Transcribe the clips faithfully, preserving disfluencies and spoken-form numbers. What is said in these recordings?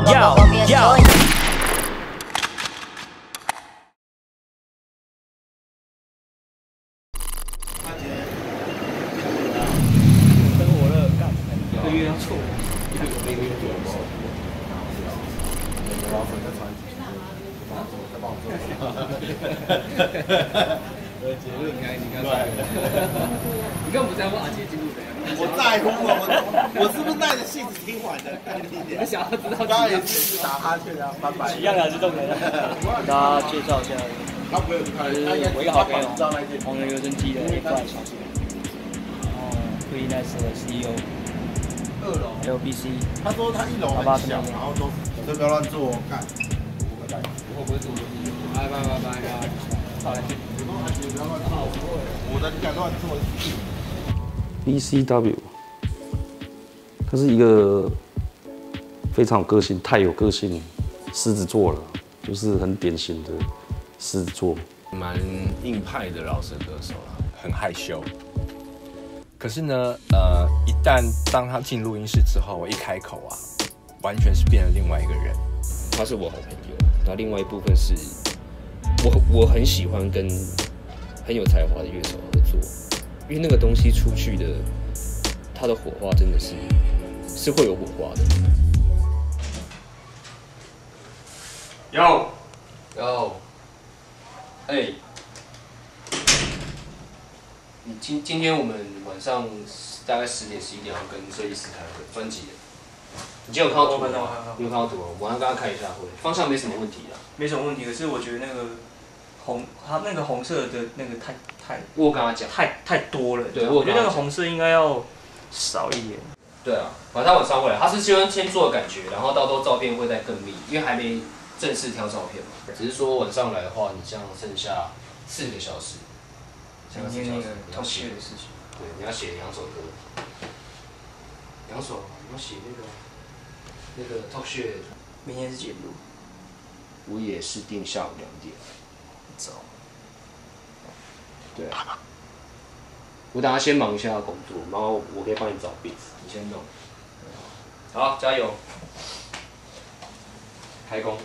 要要。生活热干，一个月要错，一个月一个月多少？我老粉在传，在帮我做。我的结论，你看，你看，你根本不在乎阿杰进度怎样。我在乎啊，我我是不是带着戏子听完的？我想要知道。刚刚也是打哈欠啊，翻白。一样还是动人。大家介绍一下，他不会去看，我一个好朋友，红人留声机的一块小姐。然后 Free Nice 的 C E O。二楼 L B C。他说他一楼很小，然后都都不要乱做，干。我会不会做？拜拜拜拜拜。好来。我的你敢乱做？B C W， 他是一个非常有个性、太有个性狮子座了，就是很典型的狮子座， 蛮硬派的饶舌歌手啦，很害羞。可是呢，呃，一旦当他进录音室之后，我一开口啊，完全是变了另外一个人。 他是我好朋友，然后另外一部分是我我很喜欢跟很有才华的乐手合作，因为那个东西出去的，它的火花真的是是会有火花的。 有有，哎， 你今今天我们晚上大概十点十一点要跟设计师开会，专辑的。你今天有看到图吗？你有看到图吗？我让大家看一下会，方向没什么问题啦。 没什么问题，可是我觉得那个红，它那个红色的那个太太， 我跟他讲， 太太多了。 对， 我觉得那个红色应该要少一点。 对啊，反正他晚上会来，他是希望先做的感觉，然后到时候照片会再更密，因为还没正式挑照片嘛。只是说晚上来的话，你这样剩下四个小时， 今天那个要写的事情。 对，你要写两首歌，两首，你要写那个那个 talk shit。 明天是几点录？ 我也是定下午两点。 早。 对啊。我等下先忙一下工作，然后我可以帮你找 beat， 你先弄。好，加油！开工。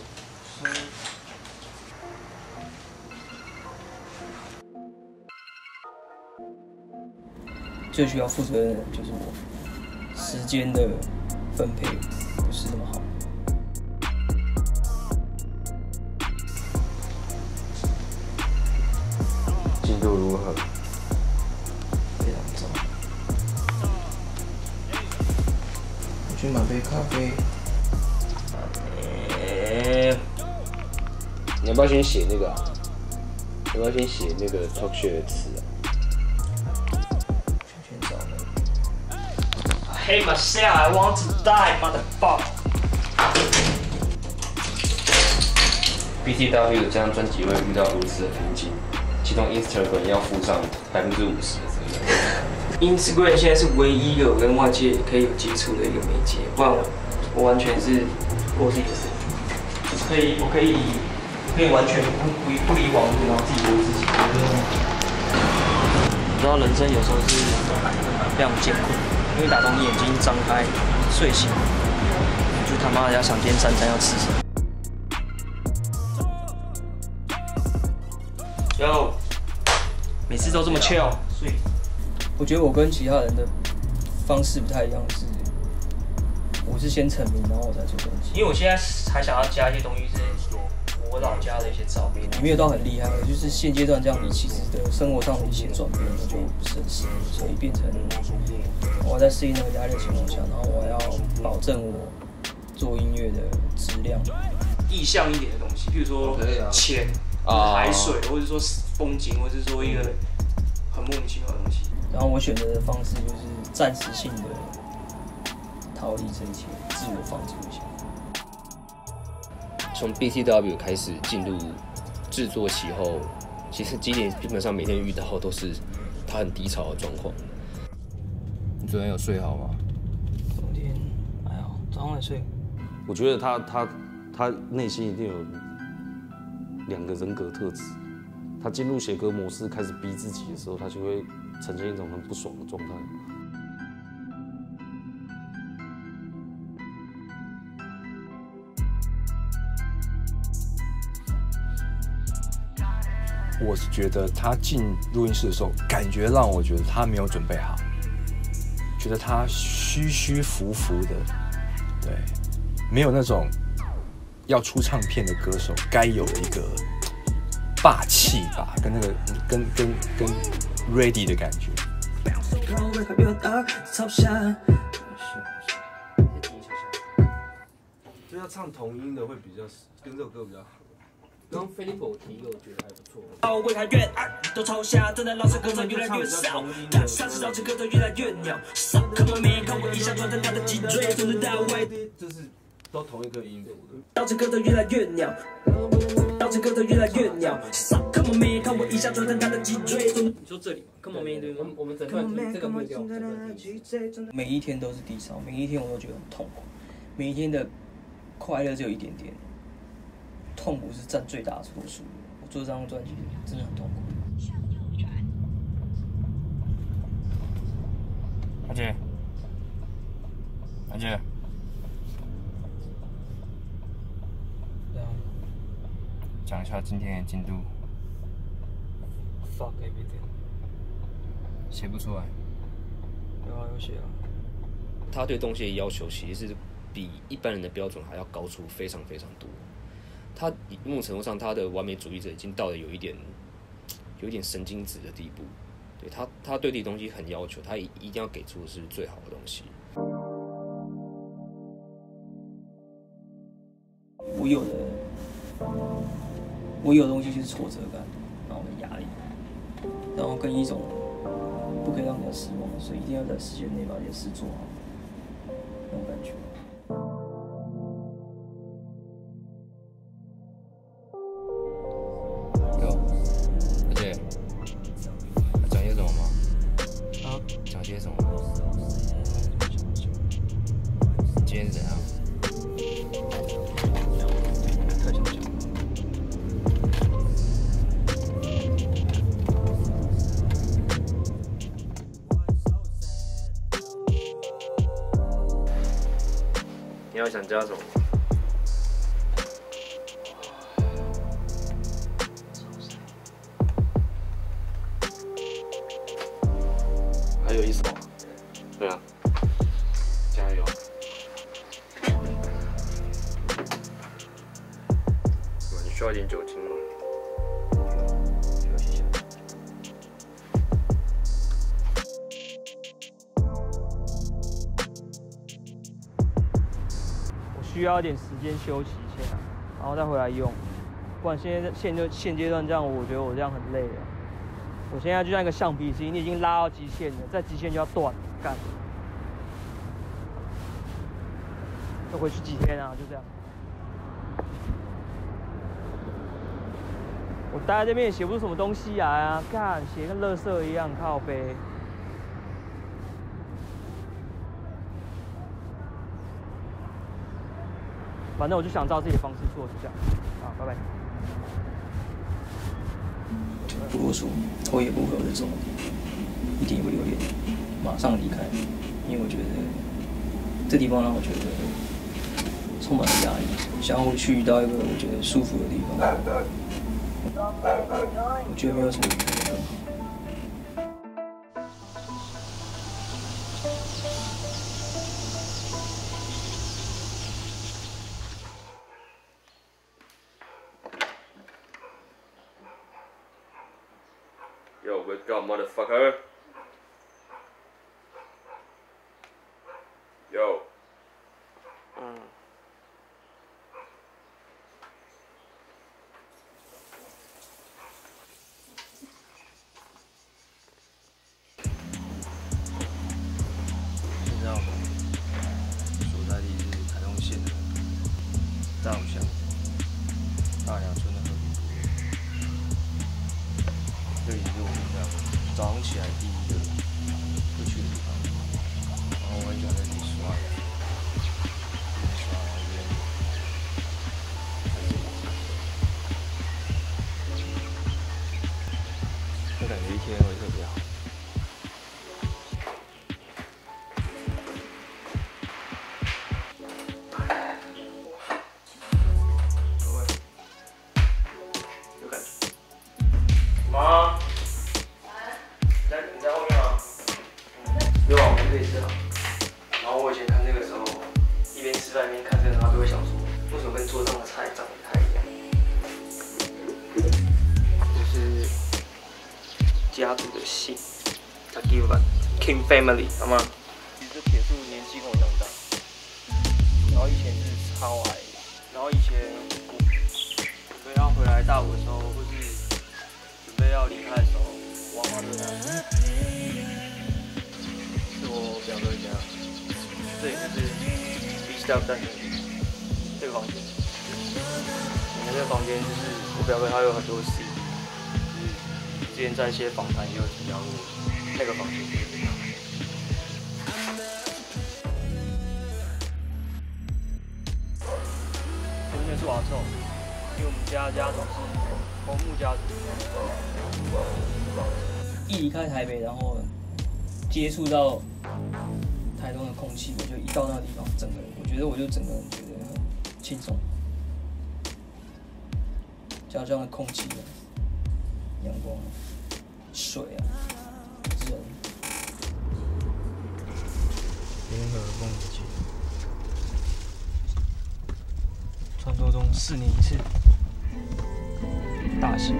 最需要负责任的就是我，时间的分配不是那么好。 进度如何？ 非常糟。我去买杯咖啡。 欸、你要不要先写那个啊？要不要先写那个 talk shit 的词啊？ 先找那个。I hate myself, I want to die, motherfucker. B T W 这张专辑会遇到如此的瓶颈，其中 Instagram 要负上百分之五十的责任。 Instagram 现在是唯一一个我跟外界可以有接触的一个媒介，不然我我完全是过自己的生活，可以我可以可以完全不不不离网络，然后自己过自己。你知道人生有时候是非常艰困，因为打从你眼睛张开睡醒，就他妈的要想今天三餐要吃什么。有，每次都这么 chill， 所以我觉得我跟其他人的方式不太一样，是我是先成名，然后我才做专辑。因为我现在还想要加一些东西，是我老家的一些照片，没有到很厉害，就是现阶段这样，你其实的生活上的一些转变，我就不是很适应，所以变成我在适应那个压力的情况下，然后我要保证我做音乐的质量，意象一点的东西，比如说钱。海水，或者说风景，或者说一个很莫名其妙的东西。然后我选择的方式就是暂时性的逃离这一切，自我放逐一下。 从 B T W 开始进入制作期后，其实基点基本上每天遇到都是他很低潮的状况。 你昨天有睡好吗？ 昨天还好，早上也睡。 我觉得他他他内心一定有两个人格特质，他进入写歌模式开始逼自己的时候，他就会呈现一种很不爽的状态。 我是觉得他进录音室的时候，感觉让我觉得他没有准备好，觉得他虚虚浮浮的，对，没有那种要出唱片的歌手该有的一个霸气吧，跟那个跟跟跟 ready 的感觉。 就要唱同音的会比较跟这首歌比较合。 刚刚 Filippo 提一个，我觉得还不错。 哦，为他越爱都朝下，真的老是歌手越来越少，但上次导致歌手越来越鸟。上课我没看我一下转成他的脊椎，从头到尾就是都同一个音符的， 导致歌手越来越鸟，导致歌手越来越鸟。上课我没看我一下转成他的脊椎。 你说这里嘛 ，Come on man， 对吗？ 我们整段听这个会掉， 每一天都是低潮，每一天我都觉得很痛苦，每一天的快乐只有一点点。痛苦是占最大多数的。我做这张专辑真的很痛苦。向右转。阿姐，阿姐，讲一下今天的进度。Fuck everything。写不出来。有啊，有写啊。 他对东西的要求其实是比一般人的标准还要高出非常非常多。他某种程度上，他的完美主义者已经到了有一点、有一点神经质的地步。对他，他对这东西很要求，他一定要给出的是最好的东西。 我有的，我有的东西就是挫折感，然后的压力，然后跟一种不可以让人家失望，所以一定要在时间内把这些事做好，那种感觉。 你要想加什么？ 还有一首，对啊，加油！ 你需要一点酒精吗？ 休息一下。需要一点时间休息一下，然后再回来用，不然现在现就现阶段这样，我觉得我这样很累了。我现在就像一个橡皮筋，你已经拉到极限了，再极限就要断了，干。要回去几天啊？就这样。我待在这边也写不出什么东西来啊，干，写跟垃圾一样，靠背。反正我就想照自己的方式做，就这样。好，拜拜。不啰嗦，头也不回我就走，一点也不留恋，马上离开，因为我觉得这地方让我觉得充满了压力，想要去到一个我觉得舒服的地方，我觉得没有什么比这更好。 Yo, wake up, motherfucker! Yo. 嗯。现在我们所在地是台东县的大武乡大寮村的和平公园。这里是我们这样早上起来第一个会去的地方，然后我很喜欢在这里刷牙，刷信 ，Takiva King Family， 好吗？其实这铁树年纪跟我一样大，然后以前是超矮，然后以前准备要回来大五的时候，或是准备要离开的时候，我阿妈都在。是我表哥家，这里就是 Beach Stop 站这个房间。你们这个房间就是我表哥他有很多 C。之前在一些访谈也有提到过，那个房间就是这样。这边是瓦臭，因为我们家家族是红木家族。一离开台北，然后接触到台东的空气，我就一到那个地方，整个人，我觉得我就整个人觉得很轻松，家乡的空气啊，阳光啊。水啊，人。联合梦之街，传说中四年一次大型。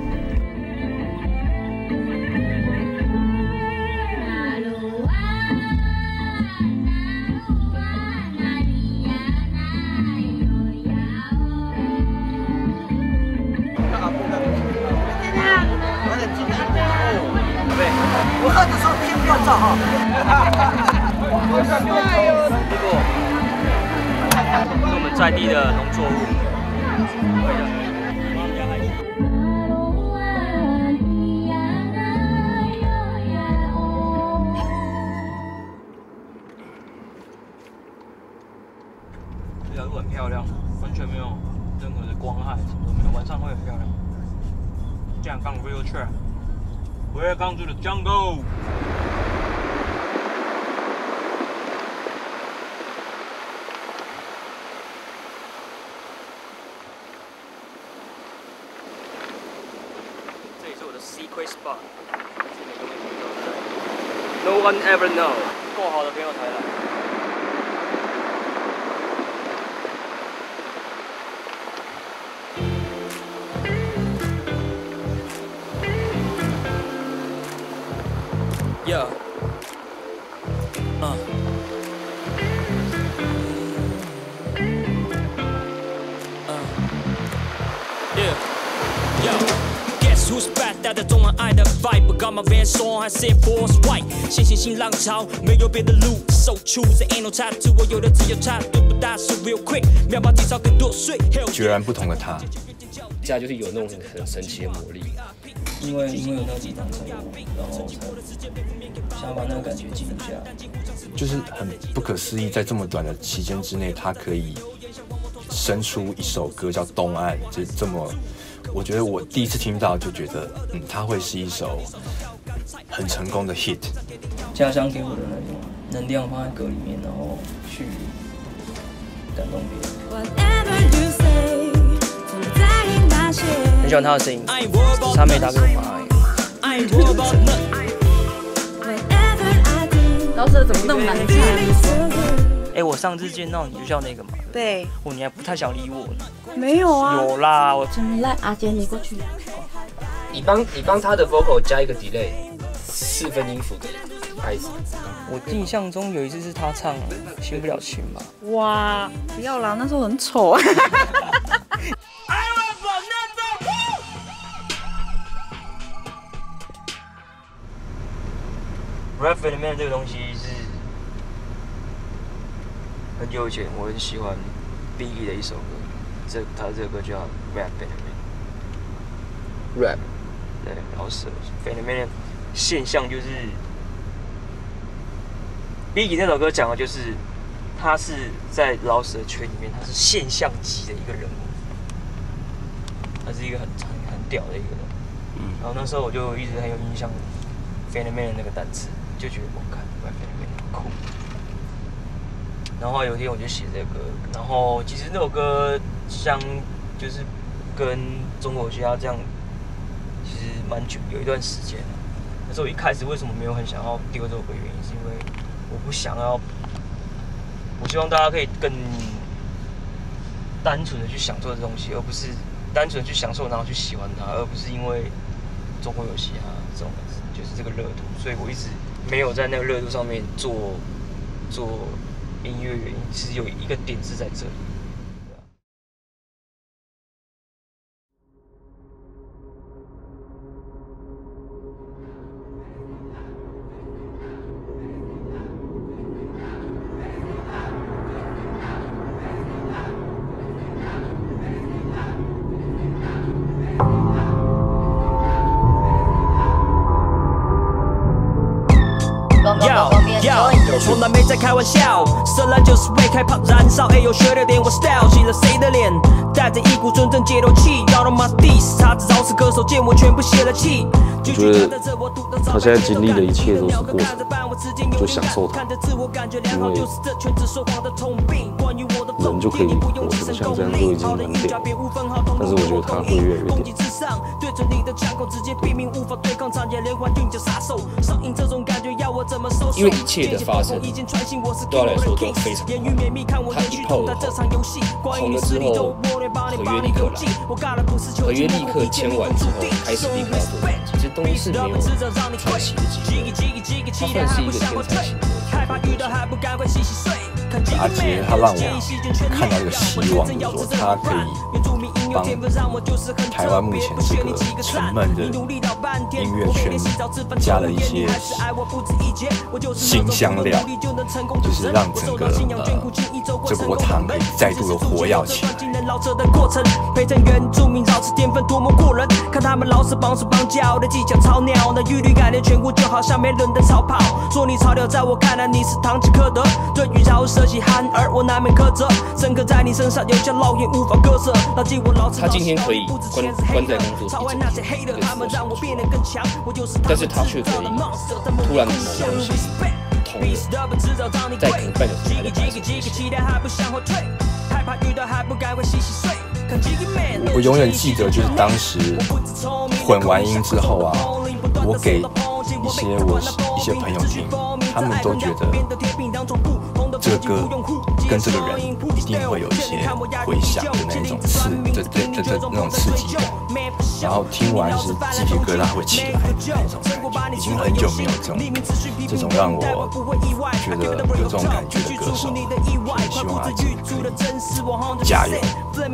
我喝的时候先不要照哈。好帅哦！ 这个是我们在地的农作物。这条路很漂亮，完全没有任何的光害，什么都没有，晚上会很漂亮。这样刚 real trail。Welcome to the jungle. 这里是我的 secret spot， 是每个位置都在 ，No one ever know。够好的朋友才来。Yeah. Uh. Uh. Yeah. Yo. Guess who's back？ 带着中文爱的 vibe， got my Vans on， 还是 Air Force White。新新新浪潮，没有别的路 ，so choose ain't no tattoo， 我有的只有差，对不大是 real quick， 秒把体操更多碎。 决然不同的他， 这样就是有那种很神奇的魔力。 因为因为有那个地方才有，然后才想要把那个感觉记录下来， 就是很不可思议，在这么短的期间之内，他可以生出一首歌叫《东岸》，就这么，我觉得我第一次听到就觉得，嗯，它会是一首很成功的 hit。 家乡给我的那种能量放在歌里面，然后去感动别人。很喜欢他的声音，只是他没打给我妈。 老舍怎么那么难看？ 哎、欸，我上次见到你就叫那个嘛。 对。 哦，你还不太想理我呢。 没有啊。 有啦，我。 怎么来？阿杰，你过去。 你帮你帮他的 vocal 加一个 delay， 四分音符的拍子。 我印象中有一次是他唱《新不了情》吧。 哇，不要啦，那时候很丑。 rap 里面这个东西是很久以前我很喜欢 Biggie 的一首歌，这他这个歌叫 Rap Phenomenon。Rap， 对，然后是 Phenomenon 现象就是 Biggie 那首歌讲的就是他是在饶舌圈里面他是现象级的一个人物，他是一个很很很屌的一个人。嗯，然后那时候我就一直很有印象 Phenomenon 那个单词。就觉得我看 Rap Phenomenon 很酷，然后有一天我就写这个歌，然后其实那首歌像就是跟中国嘻哈这样，其实蛮久有一段时间了。可是我一开始为什么没有很想要丢这首歌，原因是因为我不想要，我希望大家可以更单纯的去享受这东西，而不是单纯的去享受然后去喜欢它，而不是因为中国有嘻哈这种就是这个热度，所以我一直没有在那个热度上面做做音乐，原因其实有一个点是在这里。 从来没在开玩笑，生来就是为开炮燃烧。哎呦，学了点我 style， 洗了谁的脸？带着一股纯正节奏气，要了 my diss， 他只饶是歌手，见我全部泄了气。 我觉得他现在经历的一切都是过程，就享受它，因为人就可以活成像这样就已经很屌，但是我觉得他会越来越屌。 因为一切的发生，对他来说都非常好。他一炮而红，红了之后，合约立刻来，合约立刻签完之后，开始立刻要做专辑。这东西是没有喘息的机会，他算是一个天才型的。 阿杰他让我看到一个希望，就是说他可以帮台湾目前这个沉闷的音乐圈加了一些新香料，就是让整个呃这锅汤可以再度的活跃起来。 陪着原住民绕吃淀粉多么过人，看他们老是绑手绑脚的技巧超鸟，那韵律感的全部就好像没人的逃跑。说你潮流，在我看来你是堂吉诃德，对于饶舌系憨儿我难免苛责，深刻在你身上有些烙印无法割舍。牢记我老他今天可以关关在工作室一整天，一个字都说不出来，但是他却可以突然某个东西通了，在可能半小时还在拍我永远记得，就是当时混完音之后啊，我给一些我一些朋友听，他们都觉得这个歌跟这个人一定会有一些回响的那种刺的的的的那种刺激感，然后听完是鸡皮疙瘩会起来的那种感觉，已经很久没有这种这种让我觉得有这种感觉的歌手，所以希望阿杰可以加油。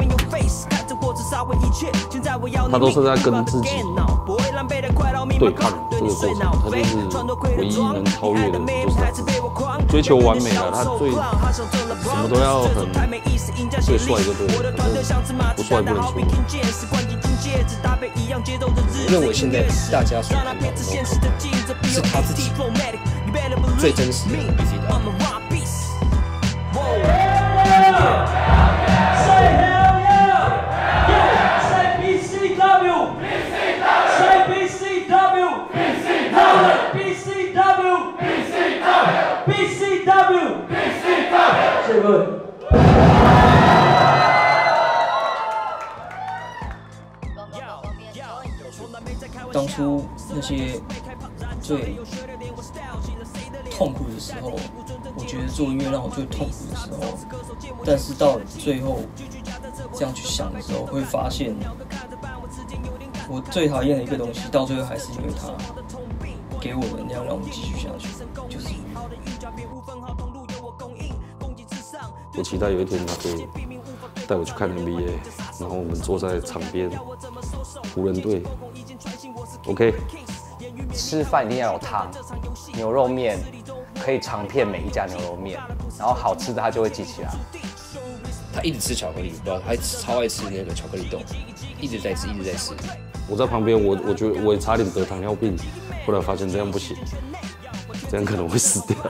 他都是在跟自己对抗这个过程，他就是唯一能超越的，就是他自己追求完美了，他最什么都要很最帅就对了，不帅不能输。 我认为现在大家所看到的 local 是他自己最真实的 B C W。 当初那些最痛苦的时候，我觉得做音乐让我最痛苦的时候，但是到最后这样去想的时候，会发现我最讨厌的一个东西，到最后还是因为它给我能量，让我继续下去，就是音乐。 我期待有一天他可以带我去看 N B A， 然后我们坐在场边，湖人队 ，OK。 吃饭一定要有汤，牛肉面可以尝遍每一家牛肉面，然后好吃的他就会记起来。 他一直吃巧克力，不知道他超爱吃那个巧克力豆，一直在吃，一直在吃。 我在旁边，我我觉得我也差点得糖尿病，后来发现这样不行，这样可能会死掉。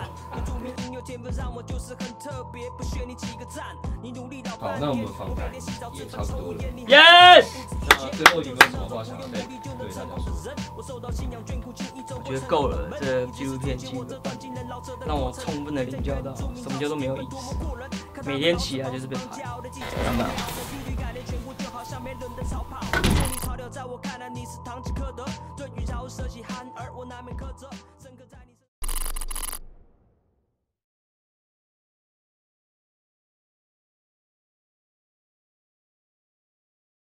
好，那我们访谈也差不多了。 Yes。 那最后有没有什么话想要对对大家说？ 我觉得够了，这纪录片基本半让我充分的领教到什么叫做没有意思。每天起来就是被拍，干嘛？在我看来，你是堂吉诃德，对于饶舌系憨儿，我难免。